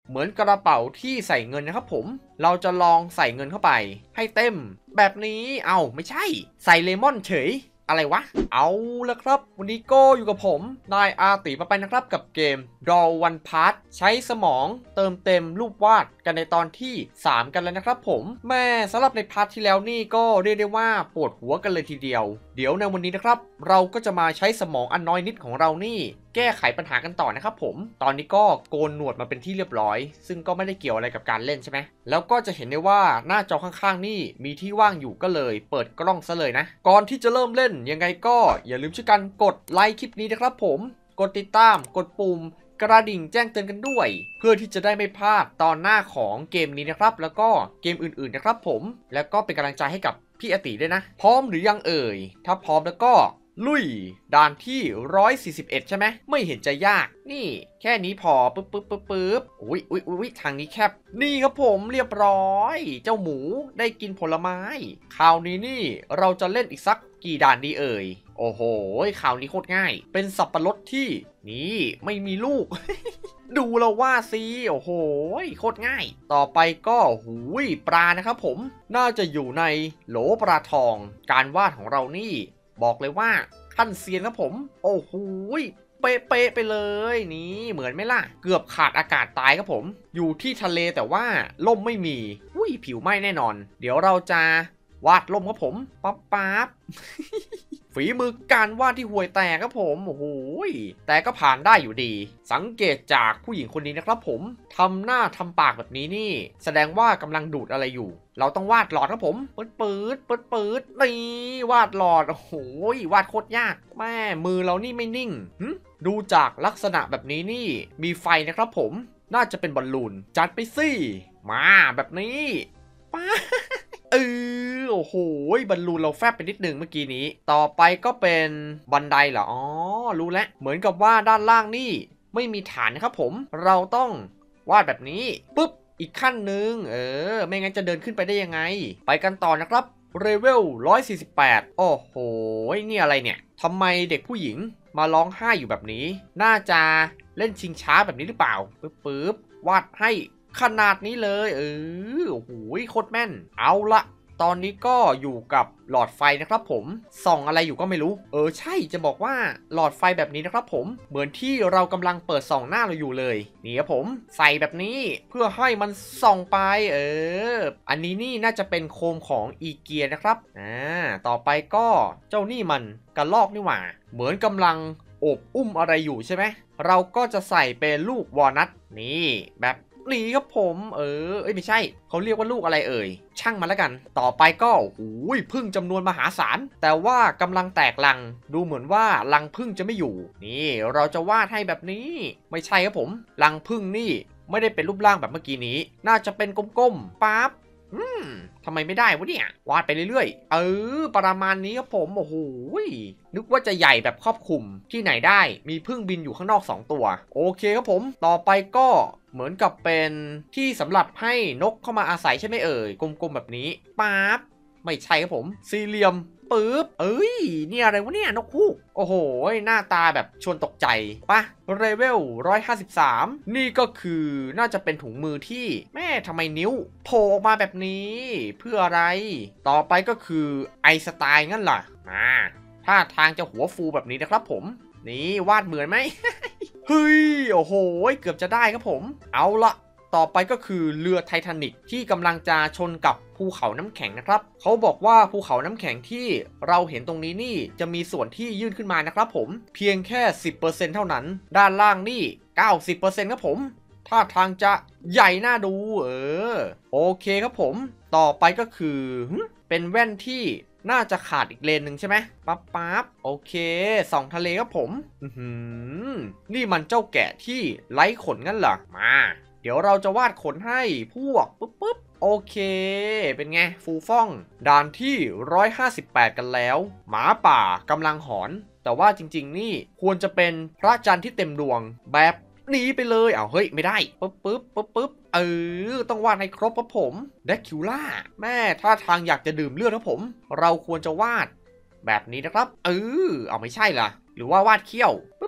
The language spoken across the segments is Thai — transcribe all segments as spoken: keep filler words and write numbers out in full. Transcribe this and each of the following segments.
เหมือนกระเป๋าที่ใส่เงินนะครับผมเราจะลองใส่เงินเข้าไปให้เต็มแบบนี้เอาไม่ใช่ใส่เลมอนเฉยอะไรวะเอาละครับวันนี้ก็อยู่กับผมนายอาติมาไปนะครับกับเกม Draw One Part ใช้สมองเติมเต็มรูปวาดกันในตอนที่สามกันแล้วนะครับผมแม่สำหรับในพาร์ทที่แล้วนี่ก็เรียกได้ว่าปวดหัวกันเลยทีเดียวเดี๋ยวในวันนี้นะครับเราก็จะมาใช้สมองอันน้อยนิดของเรานี่แก้ไขปัญหากันต่อนะครับผมตอนนี้ก็โกนหนวดมาเป็นที่เรียบร้อยซึ่งก็ไม่ได้เกี่ยวอะไรกับการเล่นใช่ไหมแล้วก็จะเห็นได้ว่าหน้าจอข้างๆนี่มีที่ว่างอยู่ก็เลยเปิดกล้องซะเลยนะก่อนที่จะเริ่มเล่นยังไงก็อย่าลืมช่วยกันกดไลค์คลิปนี้นะครับผมกดติดตามกดปุ่มกระดิ่งแจ้งเตือนกันด้วยเพื่อที่จะได้ไม่พลาดตอนหน้าของเกมนี้นะครับแล้วก็เกมอื่นๆนะครับผมแล้วก็เป็นกำลังใจให้กับพี่อติด้วยนะพร้อมหรือยังเอ่ยถ้าพร้อมแล้วก็ลุยด่านที่หนึ่งร้อยสี่สิบเอ็ดใช่ไหมไม่เห็นจะยากนี่แค่นี้พอปึ๊บปึ๊บปึ๊บปึ๊บอุ้ยอุ้ยอุ้ยทางนี้แคบนี่ครับผมเรียบร้อยเจ้าหมูได้กินผลไม้คราวนี้นี่เราจะเล่นอีกสักกี่ด่านดีเอ่ยโอ้โหคราวนี้โคตรง่ายเป็นสับปะรดที่นี่ไม่มีลูก ดูเราว่าสิโอ้โหโคตรง่ายต่อไปก็หูยปลานะครับผมน่าจะอยู่ในโหลปลาทองการวาดของเรานี่บอกเลยว่าขั้นเซียนครับผมโอ้โหเป๊ะๆไปเลยนี่เหมือนไหมล่ะเกือบขาดอากาศตายครับผมอยู่ที่ทะเลแต่ว่าล่มไม่มีอุ้ยผิวไหม้แน่นอนเดี๋ยวเราจะวาดล่มครับผมปั๊บปั๊บ ฝีมือการวาดที่ห่วยแตกครับผมโอ้โหแต่ก็ผ่านได้อยู่ดีสังเกตจากผู้หญิงคนนี้นะครับผมทำหน้าทำปากแบบนี้นี่แสดงว่ากำลังดูดอะไรอยู่เราต้องวาดหลอดครับผมปืดปืดปืดปืดนี่วาดหลอดโอ้โหวาดโคตรยากแม่มือเรานี่ไม่นิ่งดูจากลักษณะแบบนี้นี่มีไฟนะครับผมน่าจะเป็นบอลลูนจัดไปสิมาแบบนี้ป้าเออโอ้โหบอลลูนเราแฟบไปนิดนึงเมื่อกี้นี้ต่อไปก็เป็นบันไดเหรออ๋อรู้แล้วเหมือนกับว่าด้านล่างนี่ไม่มีฐานนะครับผมเราต้องวาดแบบนี้ปุ๊บอีกขั้นหนึ่งเออไม่งั้นจะเดินขึ้นไปได้ยังไงไปกันต่อนะครับเลเวลหนึ่งร้อยสี่สิบแปดโอ้โหนี่อะไรเนี่ยทำไมเด็กผู้หญิงมาร้องไห้อยู่แบบนี้น่าจะเล่นชิงช้าแบบนี้หรือเปล่าปึ๊บปึ๊บวาดให้ขนาดนี้เลยเออโอ้โหโคตรแม่นเอาละตอนนี้ก็อยู่กับหลอดไฟนะครับผมส่องอะไรอยู่ก็ไม่รู้เออใช่จะบอกว่าหลอดไฟแบบนี้นะครับผมเหมือนที่เรากำลังเปิดส่องหน้าเราอยู่เลยนี่ครับผมใส่แบบนี้เพื่อให้มันส่องไปเอออันนี้นี่น่าจะเป็นโคมของอีเกียนะครับอ่าต่อไปก็เจ้านี่มันกระลอกนี่หว่าเหมือนกำลังโอบอุ้มอะไรอยู่ใช่ไหมเราก็จะใส่เป็นลูกวอลนัทนี่แบบนี่ครับผมเออเอ้ยไม่ใช่เขาเรียกว่าลูกอะไรเอ่ยช่างมันแล้วกันต่อไปก็หูยพึ่งจำนวนมหาศาลแต่ว่ากำลังแตกรังดูเหมือนว่ารังพึ่งจะไม่อยู่นี่เราจะวาดให้แบบนี้ไม่ใช่ครับผมรังพึ่งนี่ไม่ได้เป็นรูปร่างแบบเมื่อกี้นี้น่าจะเป็นกลมๆปั๊บอืมทำไมไม่ได้วะเนี่ยวาดไปเรื่อยๆเออประมาณนี้ครับผมโอ้โหนึกว่าจะใหญ่แบบครอบคลุมที่ไหนได้มีพึ่งบินอยู่ข้างนอกสองตัวโอเคครับผมต่อไปก็เหมือนกับเป็นที่สำหรับให้นกเข้ามาอาศัยใช่ไหมเอ่ยกลมๆแบบนี้ปั๊บไม่ใช่ครับผมสี่เหลี่ยมปึ๊บเอ้ยนี่อะไรวะเนี่ยนกฮูกโอ้โหหน้าตาแบบชวนตกใจปะเลเวลหนึ่งร้อยห้าสิบสามนี่ก็คือน่าจะเป็นถุงมือที่แม่ทำไมนิ้วโผล่ออกมาแบบนี้เพื่ออะไรต่อไปก็คือไอสไตล์งั้นล่ะอ่าท่าทางจะหัวฟูแบบนี้นะครับผมนี่วาดเหมือนไหม เฮ้ยโอ้โหเกือบจะได้ครับผมเอาละต่อไปก็คือเรือไททานิกที่กำลังจะชนกับภูเขาน้ำแข็งนะครับเขาบอกว่าภูเขาน้ำแข็งที่เราเห็นตรงนี้นี่จะมีส่วนที่ยื่นขึ้นมานะครับผมเพียงแค่ สิบเปอร์เซ็นต์ เท่านั้นด้านล่างนี่ เก้าสิบเปอร์เซ็นต์ ครับผมท่าทางจะใหญ่น่าดูเออโอเคครับผมต่อไปก็คือเป็นแว่นที่น่าจะขาดอีกเลนหนึ่งใช่ไหมปั๊บปั๊บโอเคส่องทะเลครับผมอือหือนี่มันเจ้าแกะที่ไร้ขนงั้นเหรอมาเดี๋ยวเราจะวาดขนให้พวกปุ๊บปุ๊บโอเคเป็นไงฟูฟ่องด่านที่หนึ่งร้อยห้าสิบแปดกันแล้วหมาป่ากำลังหอนแต่ว่าจริงๆนี่ควรจะเป็นพระจันทร์ที่เต็มดวงแบบหนีไปเลยอ้าวเฮ้ยไม่ได้ปุ๊บปุ๊บปุ๊บปุ๊บเออต้องวาดให้ครบครับผมเดคิวล่าแม่ถ้าทางอยากจะดื่มเลือดครับผมเราควรจะวาดแบบนี้นะครับเออเอาไม่ใช่ล่ะหรือว่าวาดเขี้ยวปุ๊บปุ๊บ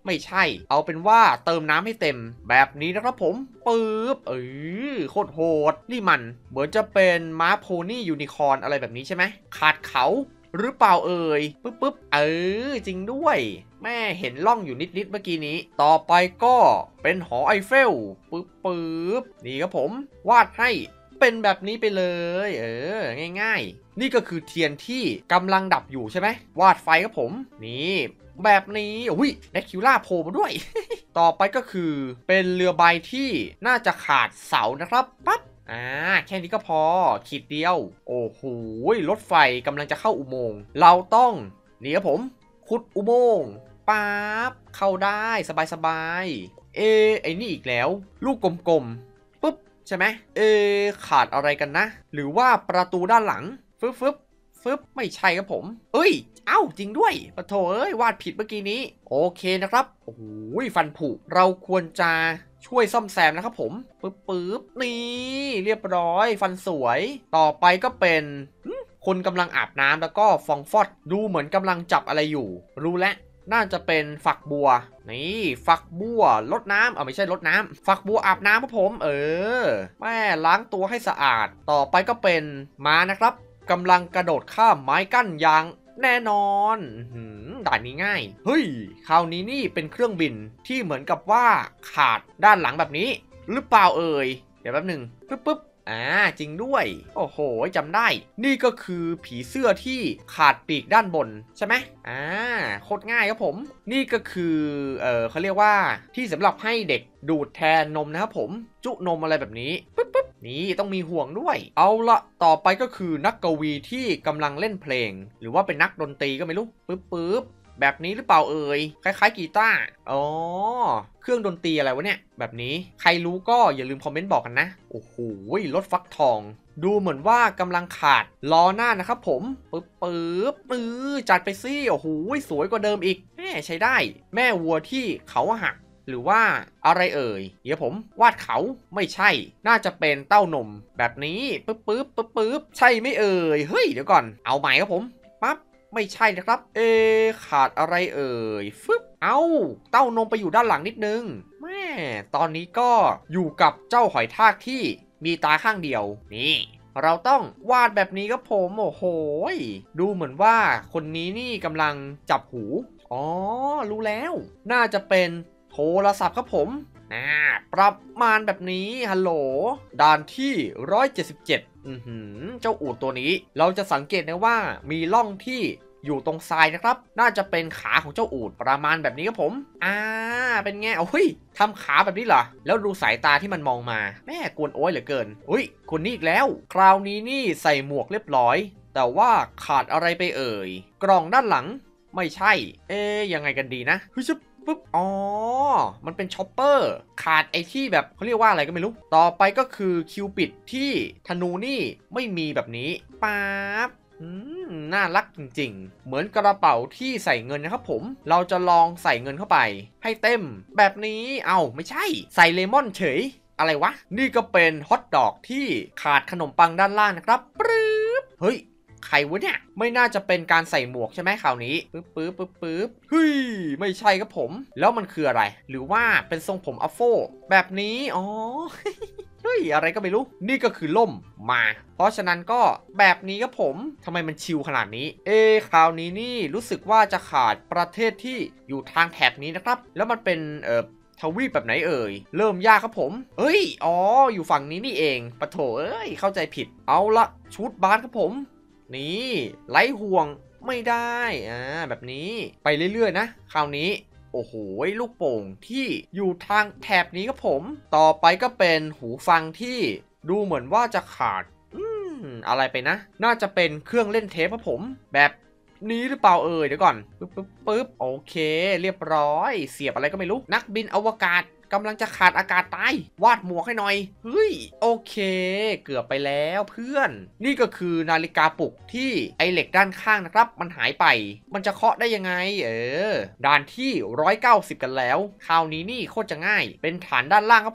ไม่ใช่เอาเป็นว่าเติมน้ำให้เต็มแบบนี้นะครับผมปึ๊บเออโคตรโหดนี่มันเหมือนจะเป็นม้าโพนี่ยูนิคอร์นอะไรแบบนี้ใช่ไหมขาดเขาหรือเปล่าเอ่ยปึ๊บปึ๊บเออจริงด้วยแม่เห็นล่องอยู่นิดๆเมื่อกี้นี้ต่อไปก็เป็นหอไอเฟลปึ๊บปึ๊บนี่ครับผมวาดให้เป็นแบบนี้ไปเลยเออง่ายๆนี่ก็คือเทียนที่กำลังดับอยู่ใช่ไหมวาดไฟครับผมนี่แบบนี้อุ้ยแดคิวล่าโผล่มาด้วย ต่อไปก็คือเป็นเรือใบที่น่าจะขาดเสานะครับปั๊บอ่าแค่นี้ก็พอขีดเดียวโอ้โหรถไฟกำลังจะเข้าอุโมงค์เราต้องนี่ครับผมขุดอุโมงค์ปั๊บเข้าได้สบายๆเอไอ้นี่อีกแล้วลูกกลมๆปุ๊บใช่ไหมเอขาดอะไรกันนะหรือว่าประตูด้านหลังฟึบฟึบฟึบไม่ใช่ครับผมเอ้ยเอ้าจริงด้วยปะโถเอ้ยวาดผิดเมื่อกี้นี้โอเคนะครับโอ้โหฟันผุเราควรจะช่วยซ่อมแซมนะครับผมปึ๊บปึ๊บนี่เรียบร้อยฟันสวยต่อไปก็เป็นคนกำลังอาบน้ำแล้วก็ฟองฟอดดูเหมือนกำลังจับอะไรอยู่รู้แล้วน่าจะเป็นฝักบัวนี่ฝักบัวรดน้ำเอาไม่ใช่รดน้ำฝักบัวอาบน้ำครับผมเออแม่ล้างตัวให้สะอาดต่อไปก็เป็นม้านะครับกำลังกระโดดข้ามไม้กั้นยางแน่นอนด่านนี้ง่ายเฮ้ยคราวนี้นี่เป็นเครื่องบินที่เหมือนกับว่าขาดด้านหลังแบบนี้หรือเปล่าเอ่ยเดี๋ยวแป๊บหนึ่งปึ๊บปึ๊บอ่าจริงด้วยโอ้โหจำได้นี่ก็คือผีเสื้อที่ขาดปีกด้านบนใช่ไหมอ่าโคตรง่ายครับผมนี่ก็คือเออเขาเรียกว่าที่สำหรับให้เด็กดูดแทนนมนะครับผมจุนมอะไรแบบนี้ปึ๊บปึ๊บนี่ต้องมีห่วงด้วยเอาละต่อไปก็คือนักกวีที่กำลังเล่นเพลงหรือว่าเป็นนักดนตรีก็ไม่รู้ปึ๊บปึ๊บแบบนี้หรือเปล่าเอ่ยคล้ายๆกีตาร์อ๋อเครื่องดนตรีอะไรวะเนี่ยแบบนี้ใครรู้ก็อย่าลืมคอมเมนต์บอกกันนะโอ้โหรถฟักทองดูเหมือนว่ากำลังขาดล้อหน้านะครับผมปึ๊บปึ๊บปื้อจัดไปสิโอ้โหสวยกว่าเดิมอีกแม่ใช้ได้แม่วัวที่เขาหักหรือว่าอะไรเอ่ยเดี๋ยวผมวาดเขาไม่ใช่น่าจะเป็นเต้านมแบบนี้ปึ๊บปึ๊บปึ๊บปึ๊บใช่ไม่เอ่ยเฮ้ยเดี๋ยวก่อนเอาใหม่ครับผมปั๊บไม่ใช่นะครับเอขาดอะไรเอ่ยฟึบเอาเต้านมไปอยู่ด้านหลังนิดนึงแม่ตอนนี้ก็อยู่กับเจ้าหอยทากที่มีตาข้างเดียวนี่เราต้องวาดแบบนี้ครับผมโอ้โหดูเหมือนว่าคนนี้นี่กำลังจับหูอ๋อรู้แล้วน่าจะเป็นโทรศัพท์ครับผมอ่าประมาณแบบนี้ฮัลโหลด่านที่หนึ่งร้อยเจ็ดสิบเจ็ดอือหือเจ้าอูฐตัวนี้เราจะสังเกตนะว่ามีร่องที่อยู่ตรงทรายนะครับน่าจะเป็นขาของเจ้าอูฐประมาณแบบนี้ครับผมอ่าเป็นไงโอ้ยทำขาแบบนี้เหรอแล้วดูสายตาที่มันมองมาแม่กวนโอ้ยเหลือเกินอุ้ยคนนี้อีกแล้วคราวนี้นี่ใส่หมวกเรียบร้อยแต่ว่าขาดอะไรไปเอ่ยกล่องด้านหลังไม่ใช่เอ๊ยยังไงกันดีนะฮึบปึ๊บอ๋อมันเป็นช็อปเปอร์ขาดไอ้ที่แบบเขาเรียกว่าอะไรก็ไม่รู้ต่อไปก็คือคิวปิดที่ธนูนี่ไม่มีแบบนี้ป๊าบอืมน่ารักจริงๆเหมือนกระเป๋าที่ใส่เงินนะครับผมเราจะลองใส่เงินเข้าไปให้เต็มแบบนี้เอ้าไม่ใช่ใส่เลมอนเฉยอะไรวะนี่ก็เป็นฮอทดอกที่ขาดขนมปังด้านล่างนะครับปึ๊บเฮ้ยใครวะเนี่ยไม่น่าจะเป็นการใส่หมวกใช่ไหมคราวนี้ปึ๊บปึ๊บปึ๊บปึ๊บเฮ้ยไม่ใช่ครับผมแล้วมันคืออะไรหรือว่าเป็นทรงผมอัฟโฟแบบนี้อ๋อ เฮ้ยอะไรก็ไม่รู้นี่ก็คือล่มมาเพราะฉะนั้นก็แบบนี้ครับผมทำไมมันชิลขนาดนี้เอคราวนี้นี่รู้สึกว่าจะขาดประเทศที่อยู่ทางแถบนี้นะครับแล้วมันเป็นเอ่อทวีปแบบไหนเอ่ยเริ่มยากครับผมเอ้ยอ๋ออยู่ฝั่งนี้นี่เองปะโถเอ้ยเข้าใจผิดเอาละชุดบาสครับผมนี่ไร้ห่วงไม่ได้อ่าแบบนี้ไปเรื่อยๆนะคราวนี้โอ้โหลูกโป่งที่อยู่ทางแถบนี้ครับผมต่อไปก็เป็นหูฟังที่ดูเหมือนว่าจะขาดอืมอะไรไปนะน่าจะเป็นเครื่องเล่นเทปครับผมแบบนี้หรือเปล่าเอ่ยเดี๋ยวก่อนปึ๊บปึ๊บปึ๊บโอเคเรียบร้อยเสียบอะไรก็ไม่รู้นักบินอวกาศกำลังจะขาดอากาศตายวาดหมวกให้หน่อยเฮ้ยโอเคเกือบไปแล้วเพื่อนนี่ก็คือนาฬิกาปลุกที่ไอเหล็กด้านข้างนะครับมันหายไปมันจะเคาะได้ยังไงเออด่านที่หนึ่งร้อยเก้าสิบกันแล้วคราวนี้นี่โคตรจะง่ายเป็นฐานด้านล่างครับผม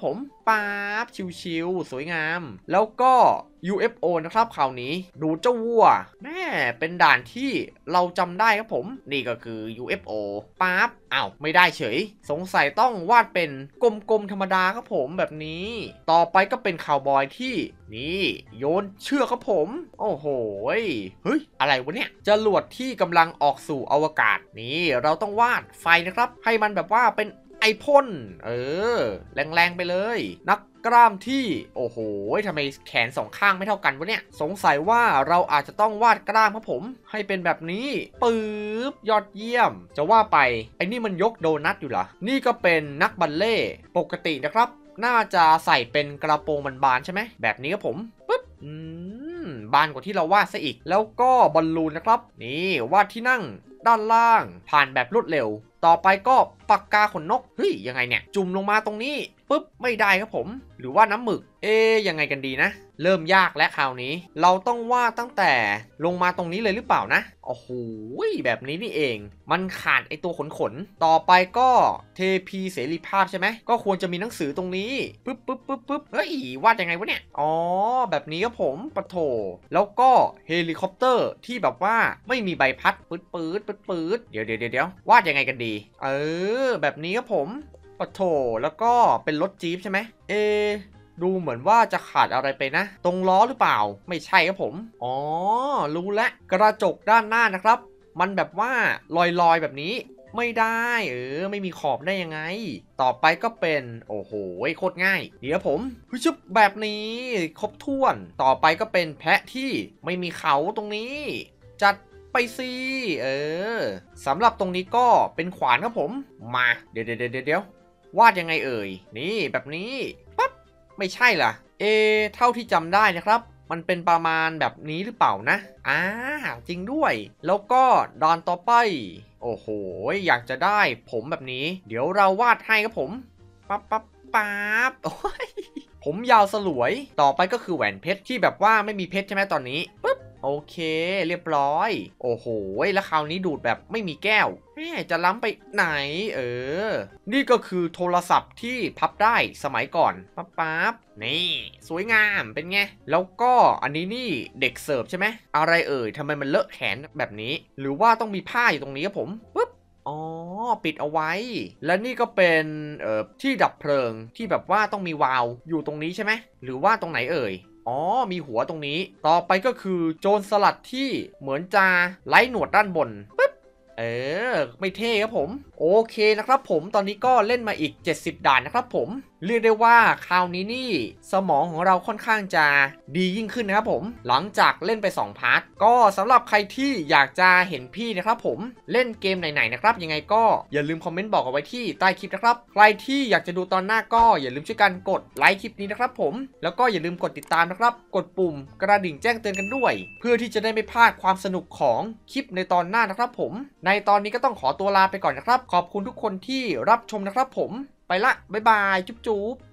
ป๊าบชิวๆสวยงามแล้วก็ ยู เอฟ โอ นะครับคราวนี้ดูเจ้าวัวแม่เป็นด่านที่เราจำได้ครับผมนี่ก็คือ ยู เอฟ โอ ป๊าบอ้าวไม่ได้เฉยสงสัยต้องวาดเป็นกลมๆธรรมดาครับผมแบบนี้ต่อไปก็เป็นคาวบอยที่นี่โยนเชือกครับผมโอ้โหเฮ้ยอะไรวะเนี่ยจรวดที่กำลังออกสู่อวกาศนี่เราต้องวาดไฟนะครับให้มันแบบว่าเป็นไอพ่นเออแรงๆไปเลยนักกล้ามที่โอ้โหทำไมแขนสองข้างไม่เท่ากันวะเนี่ยสงสัยว่าเราอาจจะต้องวาดกล้ามครับผมให้เป็นแบบนี้ปึ๊บยอดเยี่ยมจะว่าไปไอ้นี่มันยกโดนัทอยู่เหรอนี่ก็เป็นนักบัลเล่ปกตินะครับน่าจะใส่เป็นกระโปรงบานๆใช่ไหมแบบนี้ครับผมปึ๊บอืมบานกว่าที่เราวาดซะอีกแล้วก็บอลลูนนะครับนี่วาดที่นั่งด้านล่างผ่านแบบรวดเร็วต่อไปก็ปากกาขนนกเฮ้ยยังไงเนี่ยจุ่มลงมาตรงนี้ปุ๊บไม่ได้ครับผมหรือว่าน้ำหมึกเอ๊ยยังไงกันดีนะเริ่มยากและคราวนี้เราต้องวาดตั้งแต่ลงมาตรงนี้เลยหรือเปล่านะโอ้โหแบบนี้นี่เองมันขาดไอตัวขนขนต่อไปก็เทพีเสรีภาพใช่ไหมก็ควรจะมีหนังสือตรงนี้ปึ๊บปึ๊บปึ๊บปึ๊บเฮ้ยวาดยังไงวะเนี่ยอ๋อแบบนี้ครับผมปะโถแล้วก็เฮลิคอปเตอร์ที่แบบว่าไม่มีใบพัดปื๊ดปื๊ดปื๊ดปื๊ดเดี๋ยวเดี๋ยวเดี๋ยววาดยังไงกันดีเออแบบนี้ครับผมปะโถแล้วก็เป็นรถจี๊ปใช่ไหมเอดูเหมือนว่าจะขาดอะไรไปนะตรงล้อหรือเปล่าไม่ใช่ครับผมอ๋อรู้แล้วกระจกด้านหน้านะครับมันแบบว่าลอยๆแบบนี้ไม่ได้เออไม่มีขอบได้ยังไงต่อไปก็เป็นโอ้โหโคตรง่ายเดี๋ยวผมพิชุบแบบนี้ครบถ้วนต่อไปก็เป็นแพะที่ไม่มีเขาตรงนี้จัดไปสิเออสำหรับตรงนี้ก็เป็นขวานครับผมมาเดี๋ยวเดี๋ยวเดี๋ยวเดี๋ยววาดยังไงเอ่ยนี่แบบนี้ปั๊บไม่ใช่ล่ะเอเท่าที่จำได้นะครับมันเป็นประมาณแบบนี้หรือเปล่านะอ่าจริงด้วยแล้วก็ดอนต่อไปโอ้โหอยากจะได้ผมแบบนี้เดี๋ยวเราวาดให้ครับผมปั๊บปั๊บปั๊บโอ้ยผมยาวสลวยต่อไปก็คือแหวนเพชรที่แบบว่าไม่มีเพชรใช่ไหมตอนนี้ปึ๊บโอเคเรียบร้อยโอ้โหแล้วคราวนี้ดูดแบบไม่มีแก้วแม่จะล้ำไปไหนเออนี่ก็คือโทรศัพท์ที่พับได้สมัยก่อนปั๊บปั๊บนี่สวยงามเป็นไงแล้วก็อันนี้นี่เด็กเสิร์ฟใช่ไหมอะไรเอ่ยทำไมมันเลอะแขนแบบนี้หรือว่าต้องมีผ้าอยู่ตรงนี้ครับผมปึ๊บอ๋อปิดเอาไว้และนี่ก็เป็นเอ่อที่ดับเพลิงที่แบบว่าต้องมีวาล์วอยู่ตรงนี้ใช่ไหมหรือว่าตรงไหนเอ่ยอ๋อมีหัวตรงนี้ต่อไปก็คือโจรสลัดที่เหมือนจะไล่หนวดด้านบนปึ๊บเออไม่เท่ครับผมโอเคนะครับผมตอนนี้ก็เล่นมาอีกเจ็ดสิบด่านนะครับผมเรียกได้ว่าคราวนี้นี่สมองของเราค่อนข้างจะดียิ่งขึ้นนะครับผมหลังจากเล่นไปสองพาร์ทก็สำหรับใครที่อยากจะเห็นพี่นะครับผมเล่นเกมไหนๆนะครับยังไงก็อย่าลืมคอมเมนต์บอกเอาไว้ที่ใต้คลิปนะครับใครที่อยากจะดูตอนหน้าก็อย่าลืมช่วยกันกดไลค์คลิปนี้นะครับผมแล้วก็อย่าลืมกดติดตามนะครับกดปุ่มกระดิ่งแจ้งเตือนกันด้วยเพื่อที่จะได้ไม่พลาดความสนุกของคลิปในตอนหน้านะครับผมในตอนนี้ก็ต้องขอตัวลาไปก่อนนะครับขอบคุณทุกคนที่รับชมนะครับผมไปละบ๊ายบายจุ๊บจุ๊บ